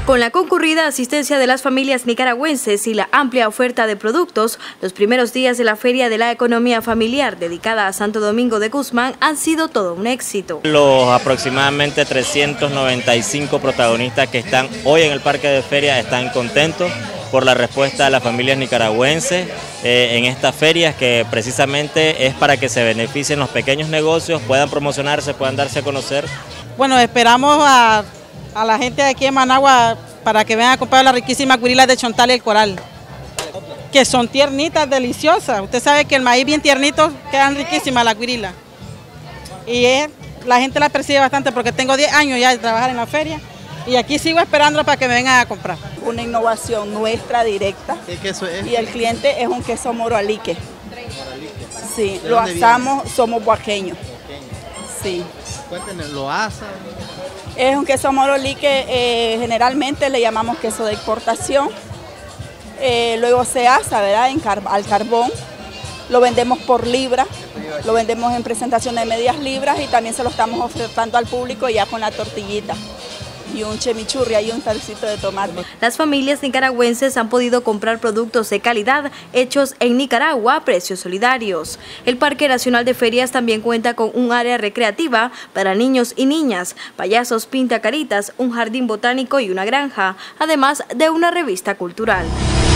Con la concurrida asistencia de las familias nicaragüenses y la amplia oferta de productos, los primeros días de la Feria de la Economía Familiar dedicada a Santo Domingo de Guzmán han sido todo un éxito. Los aproximadamente 395 protagonistas que están hoy en el parque de feria están contentos por la respuesta de las familias nicaragüenses en estas ferias, que precisamente es para que se beneficien los pequeños negocios, puedan promocionarse, puedan darse a conocer. Bueno, esperamos a la gente de aquí en Managua para que vengan a comprar las riquísimas guirilas de Chontal y el Coral, que son tiernitas, deliciosas. Usted sabe que el maíz bien tiernito quedan riquísimas las guirilas. Y la gente la percibe bastante porque tengo 10 años ya de trabajar en la feria y aquí sigo esperando para que me vengan a comprar. Una innovación nuestra directa. ¿Qué queso es? Y el cliente es un queso moro alique. Sí, lo asamos, somos oaxaqueños. Sí. Cuéntenme, ¿lo asan? Es un queso moro alique, generalmente le llamamos queso de exportación. Luego se asa, ¿verdad? Al carbón. Lo vendemos por libra, lo vendemos en presentación de medias libras y también se lo estamos ofertando al público ya con la tortillita y un chimichurri y un salsito de tomate. Las familias nicaragüenses han podido comprar productos de calidad hechos en Nicaragua a precios solidarios. El Parque Nacional de Ferias también cuenta con un área recreativa para niños y niñas, payasos pintacaritas, un jardín botánico y una granja, además de una revista cultural.